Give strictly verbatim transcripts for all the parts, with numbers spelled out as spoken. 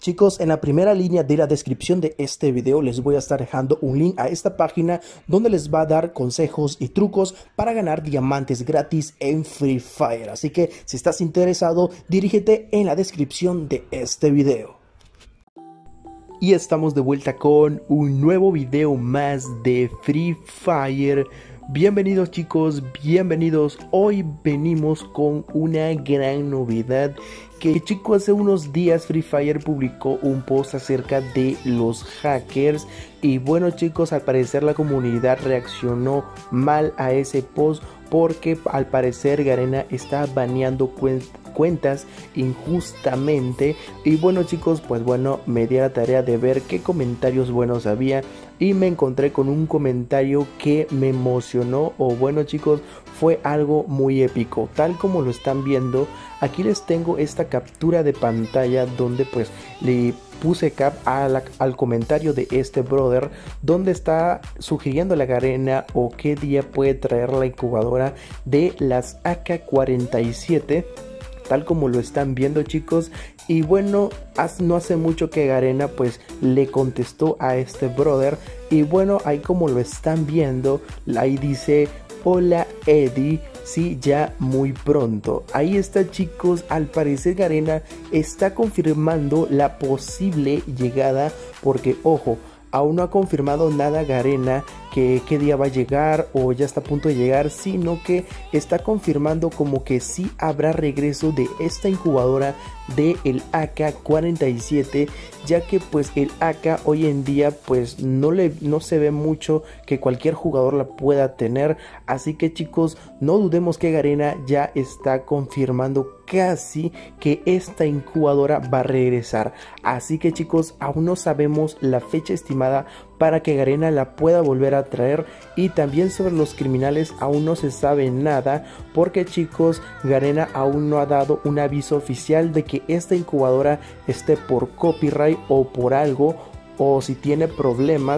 Chicos, en la primera línea de la descripción de este video les voy a estar dejando un link a esta página donde les va a dar consejos y trucos para ganar diamantes gratis en Free Fire. Así que si estás interesado, dirígete en la descripción de este video. Y estamos de vuelta con un nuevo video más de Free Fire. Bienvenidos chicos, bienvenidos. Hoy venimos con una gran novedad que, chicos, hace unos días Free Fire publicó un post acerca de los hackers y bueno chicos, al parecer la comunidad reaccionó mal a ese post porque al parecer Garena está baneando cuentas cuentas injustamente. Y bueno chicos, pues bueno, me di a la tarea de ver qué comentarios buenos había y me encontré con un comentario que me emocionó, o bueno chicos, fue algo muy épico. Tal como lo están viendo, aquí les tengo esta captura de pantalla donde pues le puse cap a la, al comentario de este brother, donde está sugiriendo a la Garena o qué día puede traer la incubadora de las A K cuarenta y siete, tal como lo están viendo chicos. Y bueno, no hace mucho que Garena pues le contestó a este brother y bueno, ahí como lo están viendo, ahí dice: hola Eddie, sí, ya muy pronto. Ahí está chicos, al parecer Garena está confirmando la posible llegada, porque ojo, aún no ha confirmado nada Garena que qué día va a llegar o ya está a punto de llegar, sino que está confirmando como que sí habrá regreso de esta incubadora de el A K cuarenta y siete, ya que pues el A K hoy en día pues no le no se ve mucho que cualquier jugador la pueda tener. Así que chicos, no dudemos que Garena ya está confirmando casi que esta incubadora va a regresar. Así que chicos, aún no sabemos la fecha estimada para que Garena la pueda volver a traer, y también sobre los criminales aún no se sabe nada, porque chicos, Garena aún no ha dado un aviso oficial de que esta incubadora esté por copyright o por algo, o si tiene problemas,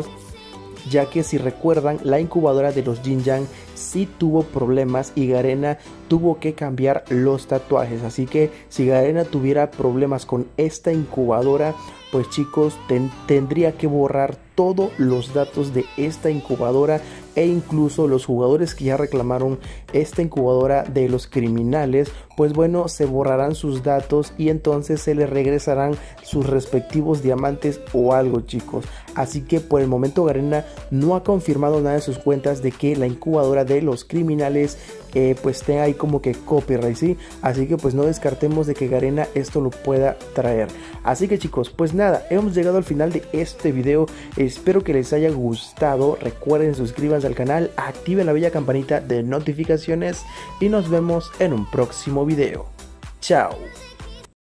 ya que si recuerdan, la incubadora de los Jin Yang sí tuvo problemas y Garena tuvo que cambiar los tatuajes. Así que si Garena tuviera problemas con esta incubadora, pues chicos, ten, tendría que borrar todos los datos de esta incubadora, e incluso los jugadores que ya reclamaron esta incubadora de los criminales, pues bueno, se borrarán sus datos y entonces se les regresarán sus respectivos diamantes o algo chicos. Así que por el momento Garena no ha confirmado nada en sus cuentas de que la incubadora de los criminales eh, pues tenga ahí como que copyright, ¿sí? Así que pues no descartemos de que Garena esto lo pueda traer. Así que chicos, pues nada, hemos llegado al final de este video. Espero que les haya gustado. Recuerden, suscríbanse al canal, activen la bella campanita de notificaciones y nos vemos en un próximo video. Chao.